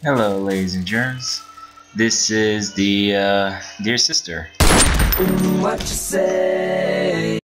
Hello, ladies and germs. This is the dear sister. What you say?